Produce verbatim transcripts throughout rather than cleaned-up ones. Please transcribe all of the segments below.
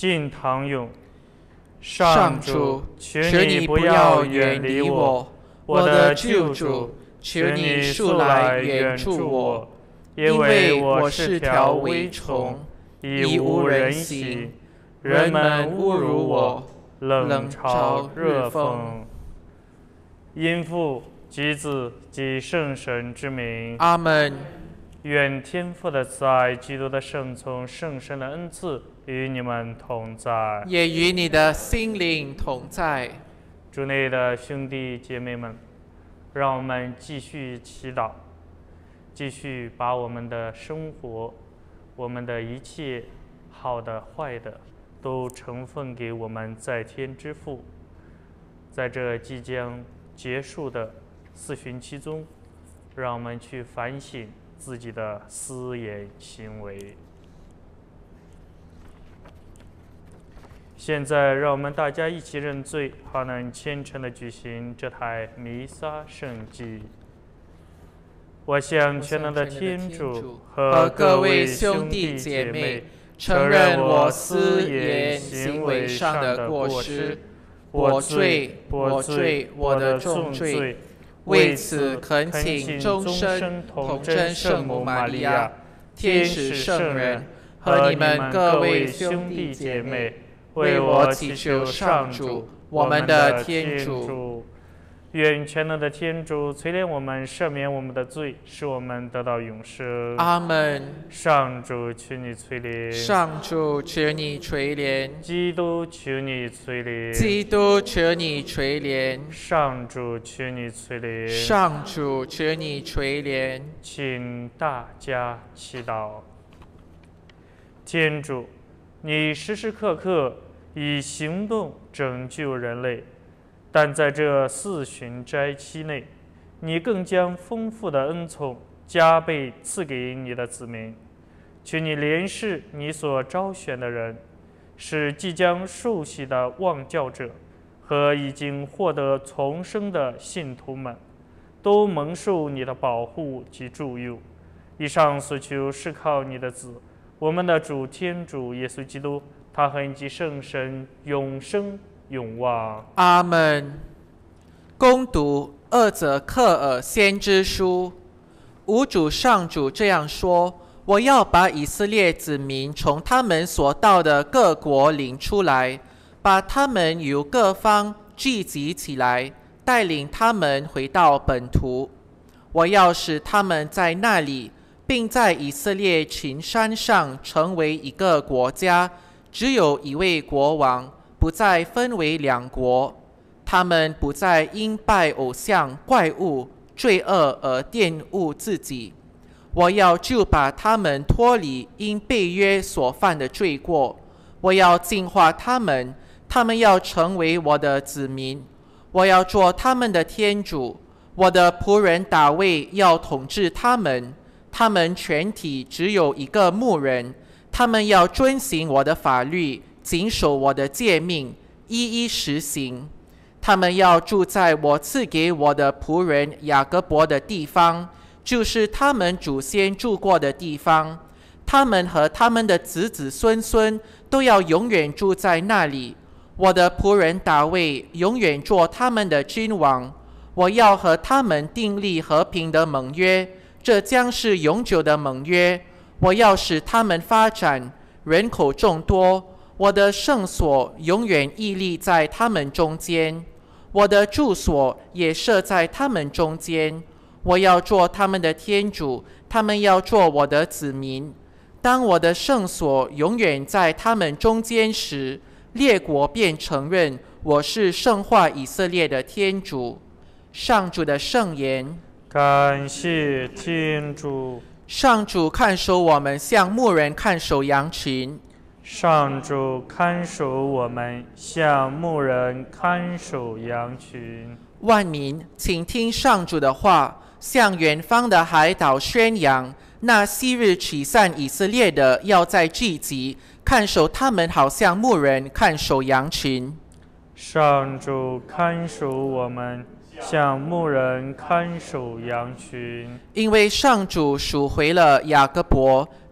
敬堂咏。 上主，求你不要远离我，我的救主，求你速来援助我，因为我是条蛔虫，已无人喜，人们侮辱我，冷嘲热讽。 因父及子及圣神之名， 阿门。 愿天父的慈爱、基督的圣宠、圣神的恩赐与你们同在， 也与你的心灵同在。 主内的兄弟姐妹们，让我们继续祈祷，继续把我们的生活、我们的一切好的、坏的，都呈奉给我们在天之父。在这即将结束的四旬期中，让我们去反省自己的思言行为。现在，让我们大家一起认罪，好能虔诚地举行这台弥撒圣祭。我向全能的天主和各位兄弟姐妹承认我思言行为上的过失，我罪，我罪，我的重罪。 为此，恳请终身童真圣母玛利亚、天使圣人和你们各位兄弟姐妹，为我祈求上主，我们的天主。 愿全能的天主垂怜我们，赦免我们的罪，使我们得到永生。 阿门。 上主，求你垂怜。 上主，求你垂怜。 基督，求你垂怜。 基督，求你垂怜。 上主，求你垂怜。 上主，求你垂怜。 请大家祈祷。天主，你时时刻刻以行动拯救人类。但在这四旬斋期内，你更将丰富的恩宠加倍赐给你的子民。求你怜视你所招选的人，使即将受洗的望教者和已经获得重生的信徒们，都蒙受你的保护及助佑。以上所求是靠你的子，我们的主天主耶稣基督，他和你及圣神永生永望。 阿门。恭读厄则克尔先知书。吾主上主这样说：我要把以色列子民从他们所到的各国领出来，把他们由各方聚集起来，带领他们回到本土。我要使他们在那里，并在以色列群山上成为一个国家，只有一位国王，不再分为两国。他们不再因拜偶像、怪物、罪恶而玷污自己。我要就把他们脱离因被约所犯的罪过。我要净化他们，他们要成为我的子民。我要做他们的天主。我的仆人大卫要统治他们。他们全体只有一个牧人。他们要遵行我的法律，谨守我的诫命，一一实行。他们要住在我赐给我的仆人雅各伯的地方，就是他们祖先住过的地方。他们和他们的子子孙孙都要永远住在那里。我的仆人大卫永远做他们的君王。我要和他们订立和平的盟约，这将是永久的盟约。我要使他们发展，人口众多。我的圣所永远屹立在他们中间。我的住所也设在他们中间。我要做他们的天主，他们要做我的子民。当我的圣所永远在他们中间时，列国便承认我是圣化以色列的天主。上主的圣言。 感谢天主。 上主看守我们，像牧人看守羊群。 上主看守我们，像牧人看守羊群。 万民，请听上主的话，向远方的海岛宣扬：那昔日取散以色列的，要再聚集，看守他们，好像牧人看守羊群。 上主看守我们，像牧人看守羊群。 因为上主赎回了雅各伯，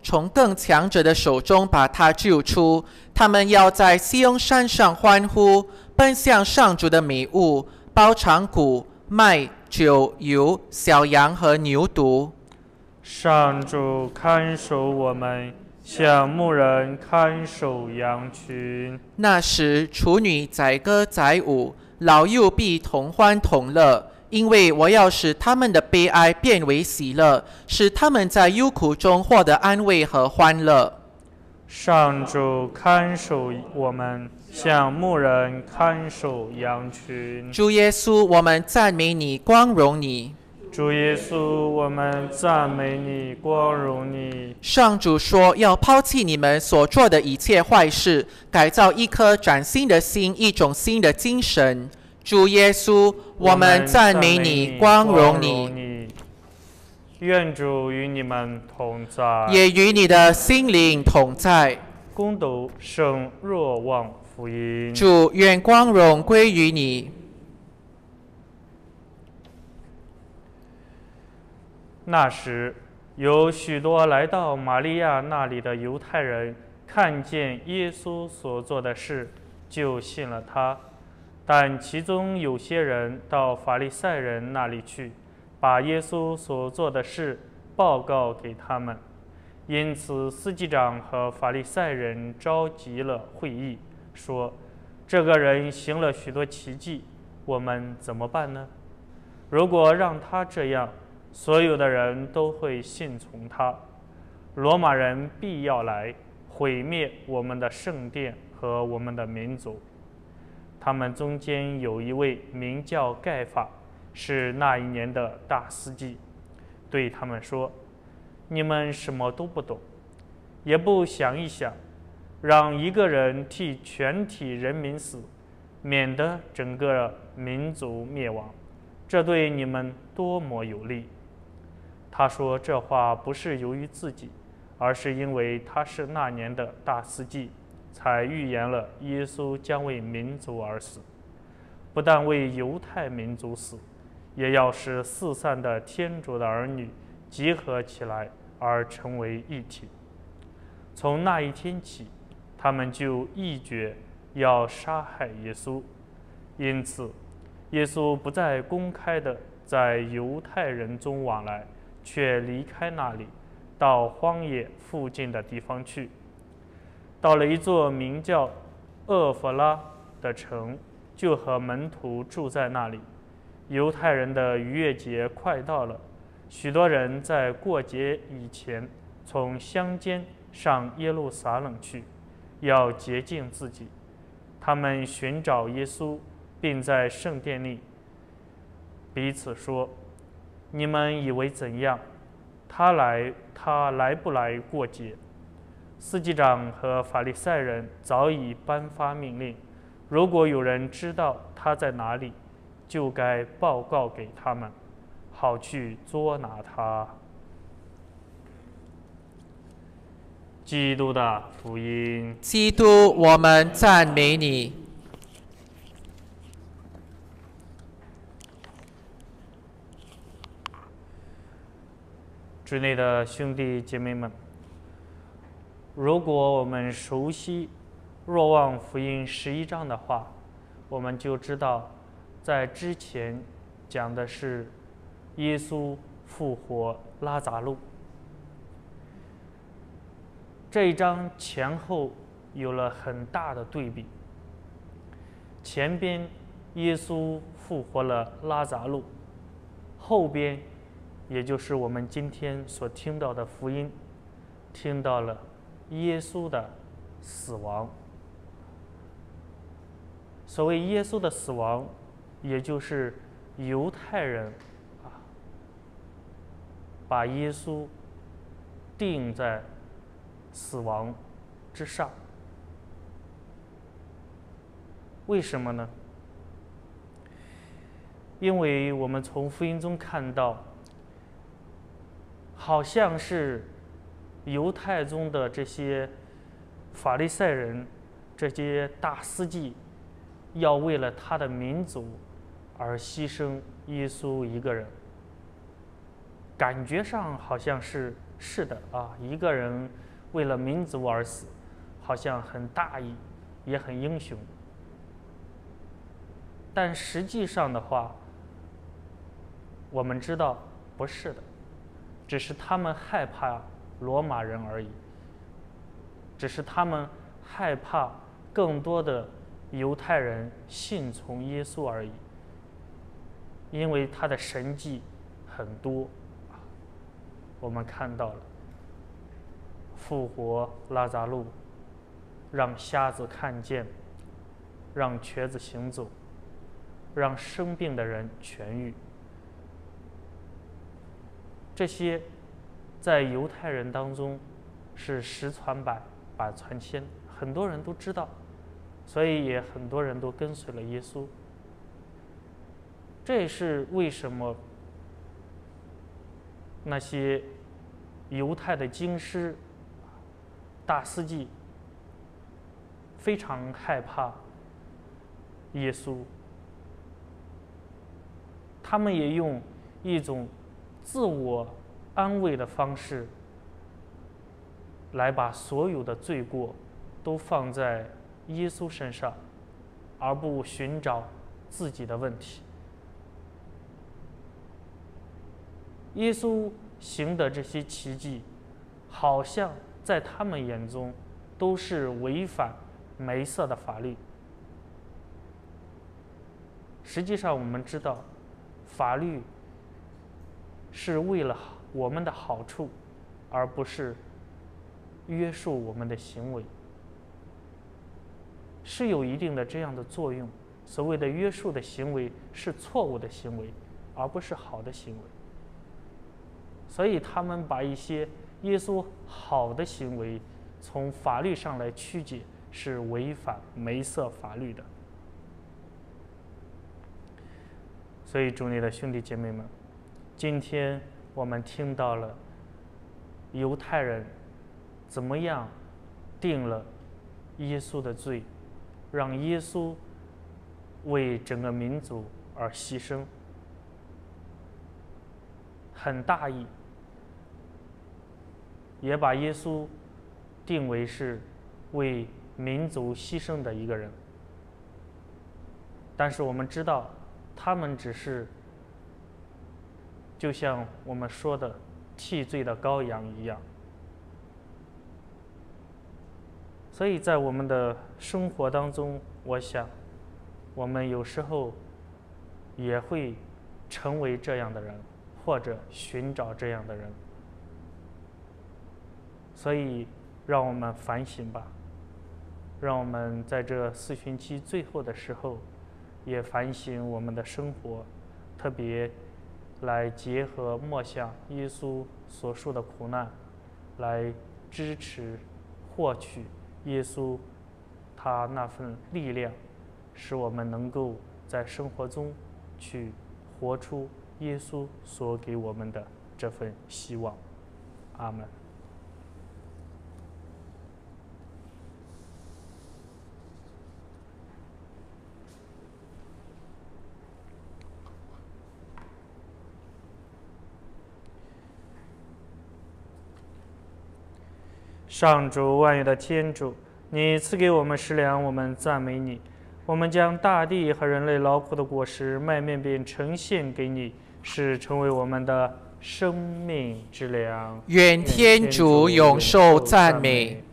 从更强者的手中把他救出。他们要在西雍山上欢呼，奔向上主的迷雾，包场谷、麦、酒、油、小羊和牛犊。 上主看守我们，像牧人看守羊群。 那时，处女载歌载舞，老幼必同欢同乐，因为我要使他们的悲哀变为喜乐，使他们在忧苦中获得安慰和欢乐。 上主看守我们，像牧人看守羊群。 主耶稣，我们赞美你，光荣你。 主耶稣，我们赞美你，光荣你。 上主说，要抛弃你们所做的一切坏事，改造一颗崭新的心，一种新的精神。主耶稣，我们赞美你，光荣你。 愿主与你们同在， 也与你的心灵同在。 恭读圣若望福音。 主，愿光荣归于你。 那时，有许多来到玛利亚那里的犹太人，看见耶稣所做的事，就信了他。但其中有些人到法利赛人那里去，把耶稣所做的事报告给他们。因此，司祭长和法利赛人召集了会议，说：“这个人行了许多奇迹，我们怎么办呢？如果让他这样，所有的人都会信从他。罗马人必要来毁灭我们的圣殿和我们的民族。”他们中间有一位名叫盖法，是那一年的大司祭，对他们说：“你们什么都不懂，也不想一想，让一个人替全体人民死，免得整个民族灭亡，这对你们多么有利。”他说这话不是由于自己，而是因为他是那年的大司祭，才预言了耶稣将为民族而死，不但为犹太民族死，也要使四散的天主的儿女集合起来而成为一体。从那一天起，他们就议决要杀害耶稣。因此，耶稣不再公开的在犹太人中往来，却离开那里，到荒野附近的地方去。到了一座名叫厄弗拉的城，就和门徒住在那里。犹太人的逾越节快到了，许多人在过节以前从乡间上耶路撒冷去，要洁净自己。他们寻找耶稣，并在圣殿里彼此说：“你们以为怎样？他来，他来不来过节？”司祭长和法利赛人早已颁发命令，如果有人知道他在哪里，就该报告给他们，好去捉拿他。基督的福音。 基督，我们赞美你。 之内的兄弟姐妹们，如果我们熟悉若望福音十一章的话，我们就知道，在之前讲的是耶稣复活拉匝路。这一章前后有了很大的对比。前边耶稣复活了拉匝路，后边也就是我们今天所听到的福音，听到了耶稣的死亡。所谓耶稣的死亡，也就是犹太人啊，把耶稣钉在死亡之上。为什么呢？因为我们从福音中看到，好像是犹太中的这些法利赛人，这些大司祭，要为了他的民族而牺牲耶稣一个人， 感觉上好像是是的啊，一个人为了民族而死，好像很大义，也很英雄。但实际上的话，我们知道不是的，只是他们害怕罗马人而已，只是他们害怕更多的犹太人信从耶稣而已，因为他的神迹很多，我们看到了复活拉匝路，让瞎子看见，让瘸子行走，让生病的人痊愈。这些在犹太人当中是十传百，百传千，很多人都知道，所以也很多人都跟随了耶稣。这也是为什么那些犹太的经师、大司祭非常害怕耶稣，他们也用一种自我安慰的方式来把所有的罪过都放在耶稣身上，而不寻找自己的问题。耶稣行的这些奇迹，好像在他们眼中都是违反梅瑟的法律。实际上，我们知道，法律是为了我们的好处，而不是约束我们的行为，是有一定的这样的作用。所谓的约束的行为是错误的行为，而不是好的行为。所以他们把一些耶稣好的行为从法律上来曲解，是违反梅瑟法律的。所以主内的兄弟姐妹们，今天我们听到了犹太人怎么样定了耶稣的罪，让耶稣为整个民族而牺牲，很大义，也把耶稣定为是为民族牺牲的一个人。但是我们知道，他们只是就像我们说的替罪的羔羊一样。所以在我们的生活当中，我想我们有时候也会成为这样的人，或者寻找这样的人。所以让我们反省吧，让我们在这四旬期最后的时候也反省我们的生活，特别来结合默想耶稣所受的苦难，来支持获取耶稣他那份力量，使我们能够在生活中去活出耶稣所给我们的这份希望。阿们。上主万有的天主，你赐给我们食粮，我们赞美你。我们将大地和人类劳苦的果实卖面饼呈现给你，是成为我们的生命之粮。 愿天主永受赞美。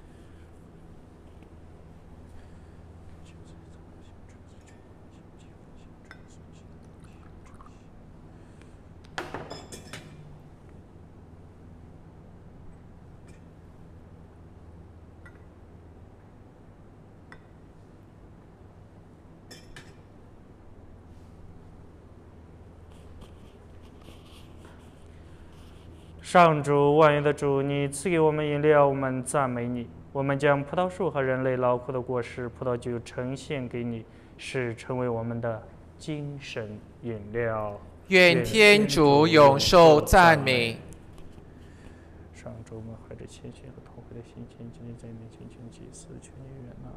上主万有的主，你赐给我们饮料，我们赞美你。我们将葡萄树和人类劳苦的果实葡萄酒呈现给你，是成为我们的精神饮料。 愿天主永受赞美。 上主，我们怀着谦逊和痛悔的心情，今天在你面前请祭祀，求你悦纳。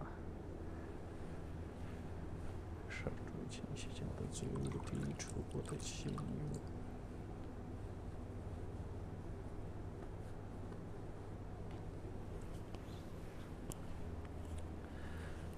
上主，请洗净我的罪恶，抵除我的情欲。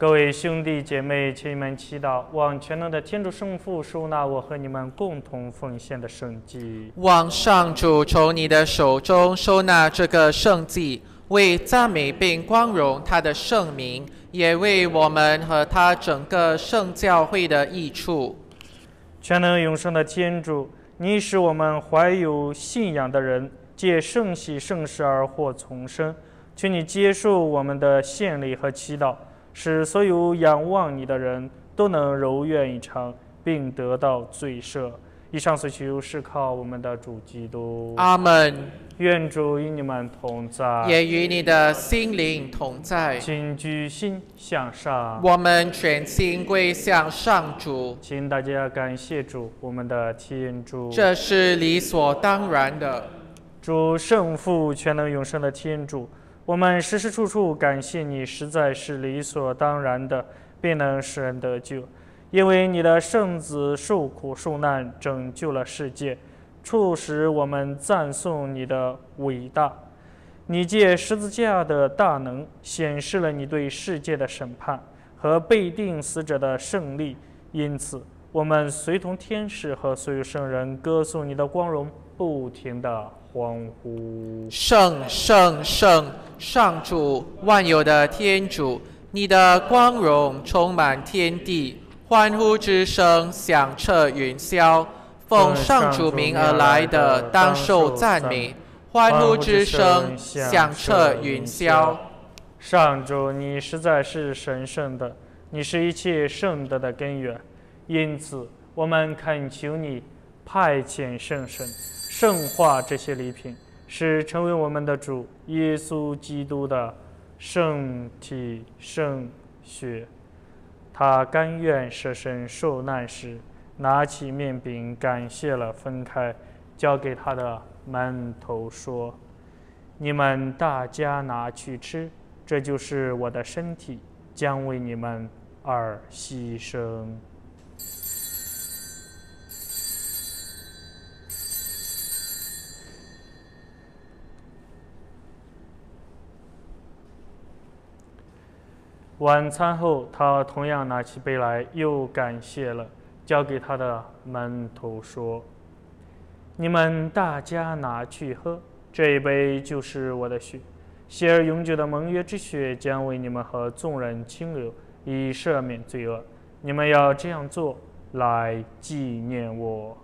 各位兄弟姐妹，请你们祈祷，望全能的天主圣父收纳我和你们共同奉献的圣祭。 望上主从你的手中收纳这个圣祭，为赞美并光荣他的圣名，也为我们和他整个圣教会的益处。 全能永生的天主，你使我们怀有信仰的人借圣喜圣事而获重生，求你接受我们的献礼和祈祷，使所有仰望你的人都能柔愿以偿，并得到罪赦。以上所求是靠我们的主基督。 阿门。 愿主与你们同在， 也与你的心灵同在。 请举心向上， 我们全心归向上主。 请大家感谢主，我们的天主。 这是理所当然的。 主圣父全能永生的天主，我们时时处处感谢你，实在是理所当然的，并能使人得救。因为你的圣子受苦受难，拯救了世界，促使我们赞颂你的伟大。你借十字架的大能，显示了你对世界的审判和被钉死者的胜利。因此，我们随同天使和所有圣人歌颂你的光荣，不停地欢呼。 圣圣圣，上主万有的天主，你的光荣充满天地，欢呼之声响彻云霄。奉上主名而来的，当受赞美。欢呼之声响彻云霄。 上主，你实在是神圣的，你是一切圣德的根源。因此，我们恳求你派遣圣神，圣化这些礼品，使成为我们的主耶稣基督的圣体圣血。他甘愿舍身受难时，拿起面饼，感谢了，分开，交给他的门徒说：“你们大家拿去吃，这就是我的身体，将为你们而牺牲。”晚餐后，他同样拿起杯来，又感谢了，交给他的门徒说：“你们大家拿去喝，这一杯就是我的血，血而永久的盟约之血，将为你们和众人清流，以赦免罪恶。你们要这样做，来纪念我。”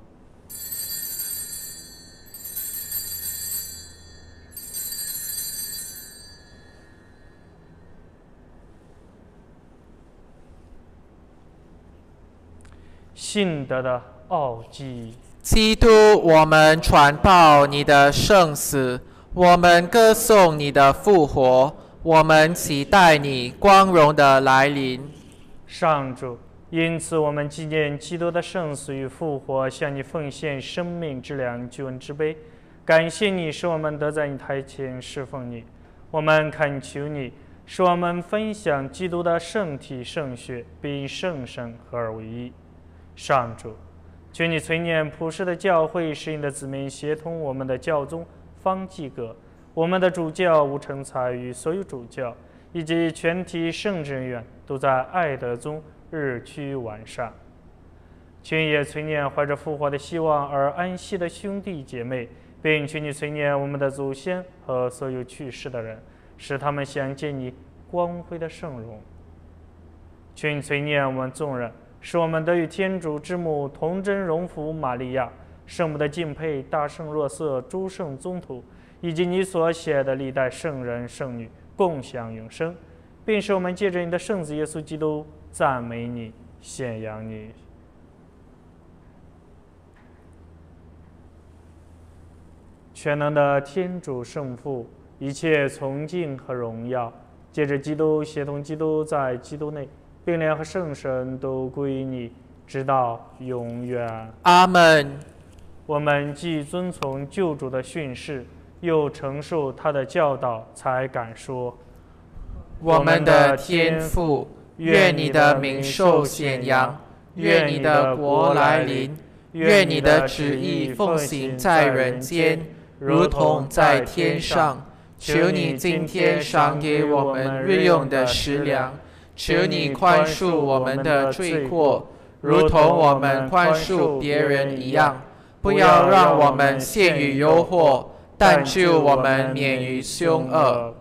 信德的奥迹。 基督，我们传报你的圣死，我们歌颂你的复活，我们期待你光荣的来临。 上主，因此我们纪念基督的圣死与复活，向你奉献生命之粮、救恩之杯，感谢你使我们得在你台前侍奉你。我们恳求你，使我们分享基督的圣体圣血，并圣神合而为一。上主，求你垂念普世的教会，使你的子民协同我们的教宗方济各、我们的主教吴成才与所有主教以及全体圣职人员都在爱德中日趋完善。求你也垂念怀着复活的希望而安息的兄弟姐妹，并求你垂念我们的祖先和所有去世的人，使他们相见你光辉的圣容。求你垂念我们众人，使我们得与天主之母童真荣福玛利亚、圣母的敬佩大圣若瑟、诸圣宗徒，以及你所写的历代圣人圣女共享永生，并使我们借着你的圣子耶稣基督赞美你、献扬你。全能的天主圣父，一切崇敬和荣耀，借着基督协同基督在基督内，并联合圣神都归你，直到永远。 阿门。 我们既遵从救主的训示，又承受他的教导，才敢说： 我们的天父，愿你的名受显扬，愿你的国来临，愿你的旨意奉行在人间，如同在天上。求你今天赏给我们日用的食粮， 求你宽恕我们的罪过，如同我们宽恕别人一样。不要让我们陷于诱惑，但救我们免于凶恶。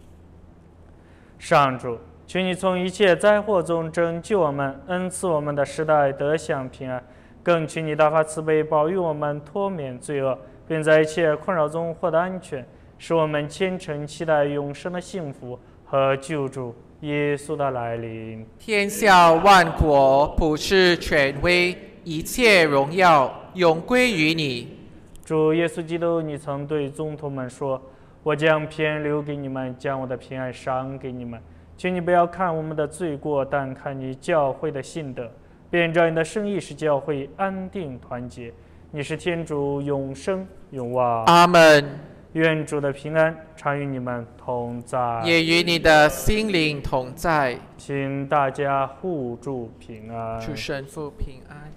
上主，求你从一切灾祸中拯救我们，恩赐我们的时代得享平安，更求你大发慈悲，保佑我们脱免罪恶，并在一切困扰中获得安全，使我们虔诚期待永生的幸福和救主耶稣的来临。 天下万国普世权威，一切荣耀永归于你。 主耶稣基督，你曾对宗徒们说，我将平安留给你们，将我的平安赏给你们。求你不要看我们的罪过，但看你教会的信德，便让你的圣意使教会安定团结。你是天主，永生永旺。 阿门。 愿主的平安常与你们同在， 也与你的心灵同在。 请大家互助平安。 祝神父平安。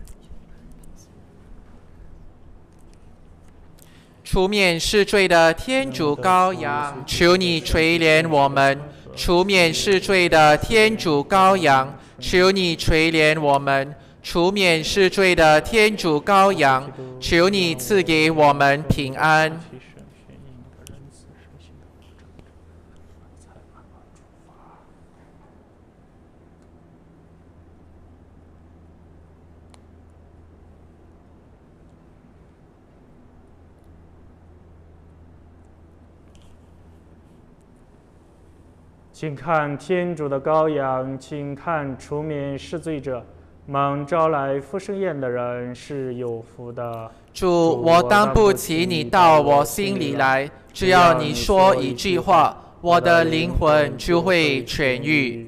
除免世罪的天主羔羊，求你垂怜我们；除免世罪的天主羔羊，求你垂怜我们；除免世罪的天主羔羊，求你赐给我们平安。 请看天主的羔羊，请看除免世罪者，蒙招来复生宴的人是有福的。 主，我当不起你到我心里来，只要你说一句话，我的灵魂就会痊愈。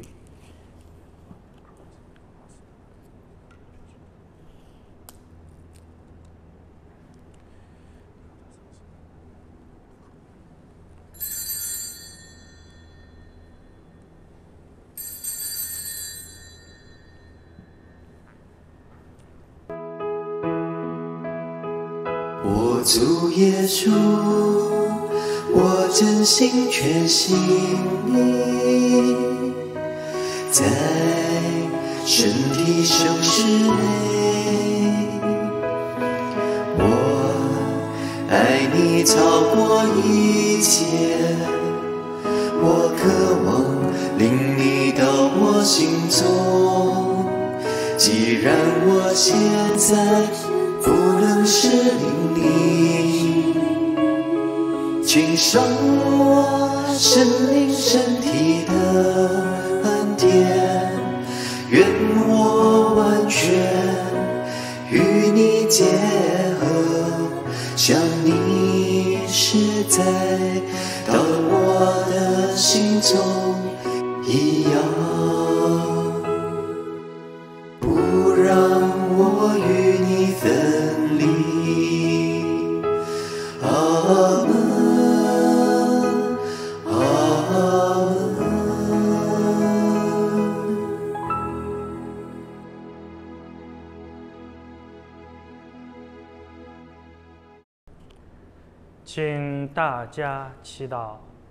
我主耶稣，我真心全信你，在身体圣事内，我爱你超过一切，我渴望领你到我心中，既然我现在不能是领你，请赏我生命身体的恩典，愿我完全与你结合，像你是在到我的心中一样，不让我与你分离。阿门，阿门。 请大家祈祷。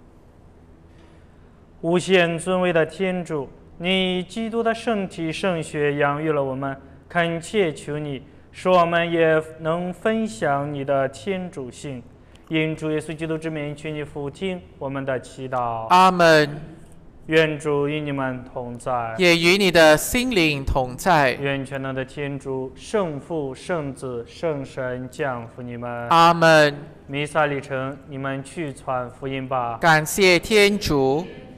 无限尊贵的天主，你以基督的圣体圣血养育了我们，恳切求你，使我们也能分享你的天主性。因主耶稣基督之名，求你俯听我们的祈祷。 阿门。 愿主与你们同在， 也与你的心灵同在。 愿全能的天主、圣父、圣子、圣神降福你们。 阿门。 弥撒里程，你们去传福音吧。 感谢天主。